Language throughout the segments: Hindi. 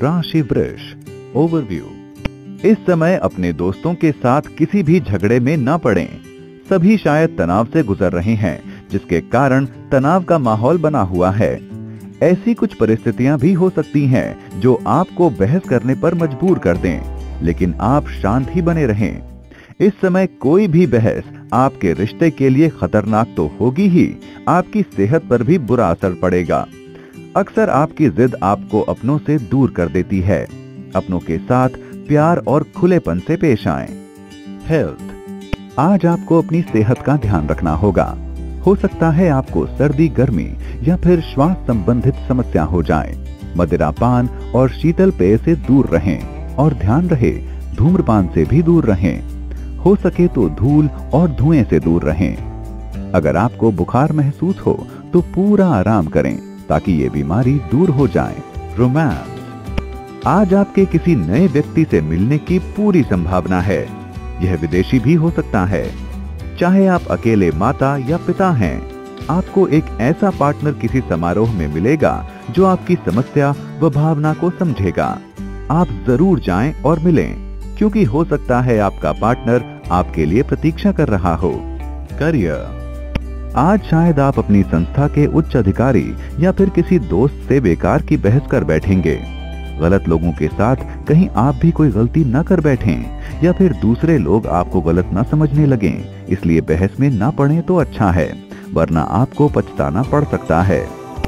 राशि वृष। ओवरव्यू। इस समय अपने दोस्तों के साथ किसी भी झगड़े में न पड़ें। सभी शायद तनाव से गुजर रहे हैं, जिसके कारण तनाव का माहौल बना हुआ है। ऐसी कुछ परिस्थितियां भी हो सकती हैं जो आपको बहस करने पर मजबूर कर दें, लेकिन आप शांत ही बने रहें। इस समय कोई भी बहस आपके रिश्ते के लिए खतरनाक तो होगी ही, आपकी सेहत पर भी बुरा असर पड़ेगा। अक्सर आपकी जिद आपको अपनों से दूर कर देती है। अपनों के साथ प्यार और खुलेपन से पेश आएं। हेल्थ। आज आपको अपनी सेहत का ध्यान रखना होगा। हो सकता है आपको सर्दी, गर्मी या फिर श्वास संबंधित समस्या हो जाए। मदिरापान और शीतल पेय से दूर रहें और ध्यान रहे धूम्रपान से भी दूर रहें। हो सके तो धूल और धुएं से दूर रहें। अगर आपको बुखार महसूस हो तो पूरा आराम करें ताकि ये बीमारी दूर हो जाए। रोमांस। आज आपके किसी नए व्यक्ति से मिलने की पूरी संभावना है। यह विदेशी भी हो सकता है। चाहे आप अकेले माता या पिता हैं, आपको एक ऐसा पार्टनर किसी समारोह में मिलेगा जो आपकी समस्या व भावना को समझेगा। आप जरूर जाएं और मिलें, क्योंकि हो सकता है आपका पार्टनर आपके लिए प्रतीक्षा कर रहा हो। करियर। आज शायद आप अपनी संस्था के उच्च अधिकारी या फिर किसी दोस्त से बेकार की बहस कर बैठेंगे। गलत लोगों के साथ कहीं आप भी कोई गलती न कर बैठें या फिर दूसरे लोग आपको गलत न समझने लगें, इसलिए बहस में न पड़ें तो अच्छा है, वरना आपको पछताना पड़ सकता है।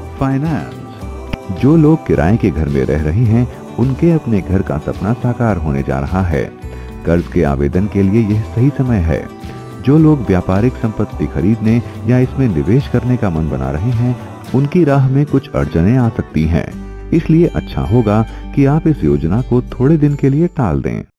फाइनेंस। जो लोग किराए के घर में रह रहे हैं, उनके अपने घर का सपना साकार होने जा रहा है। कर्ज के आवेदन के लिए यह सही समय है। जो लोग व्यापारिक संपत्ति खरीदने या इसमें निवेश करने का मन बना रहे हैं, उनकी राह में कुछ अड़चनें आ सकती हैं। इसलिए अच्छा होगा कि आप इस योजना को थोड़े दिन के लिए टाल दें।